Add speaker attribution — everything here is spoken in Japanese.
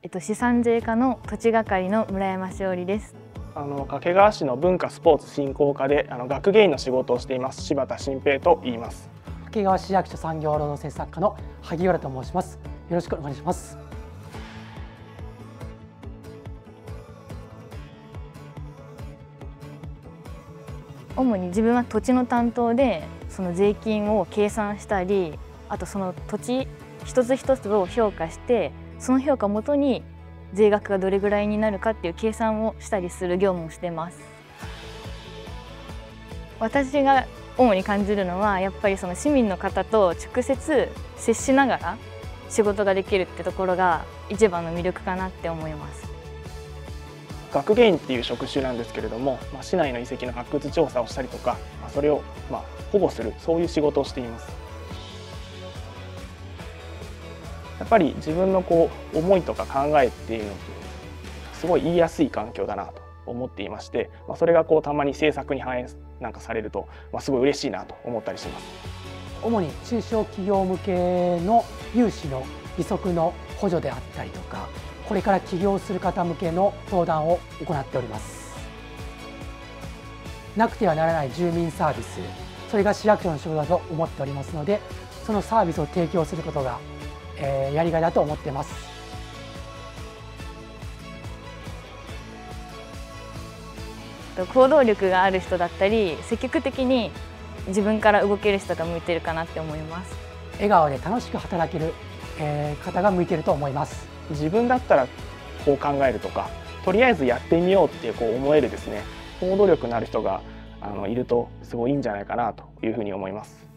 Speaker 1: 資産税課の土地係の村山しおりです。
Speaker 2: 掛川市の文化スポーツ振興課で学芸員の仕事をしています柴田新平と言います。
Speaker 3: 掛川市役所産業労働政策課の萩原と申します。よろしくお願いします。
Speaker 1: 主に自分は土地の担当で、その税金を計算したり、あとその土地一つ一つを評価して、その評価をもとに税額がどれぐらいになるかっていう計算をしたりする業務をしてます。私が主に感じるのは、やっぱりその市民の方と直接接しながら仕事ができるってところが一番の魅力かなって思います。
Speaker 2: 学芸員っていう職種なんですけれども、市内の遺跡の発掘調査をしたりとか、それを保護する、そういう仕事をしています。やっぱり自分の思いとか考えっていうのとすごい言いやすい環境だなと思っていまして、それがたまに政策に反映されると、すごい嬉しいなと思ったりします。
Speaker 3: 主に中小企業向けの融資の利息の補助であったりとか、これから起業する方向けの相談を行っております。なくてはならない住民サービス、それが市役所の仕事だと思っておりますので、そのサービスを提供することがやりがいだと思っています。
Speaker 1: 行動力がある人だったり、積極的に自分から動ける人が向いてるかなって思います。
Speaker 3: 笑顔で楽しく働ける方が向いていると思います。
Speaker 2: 自分だったらこう考えるとか、とりあえずやってみようって思えるですね、行動力のある人がいるとすごいいいんじゃないかなというふうに思います。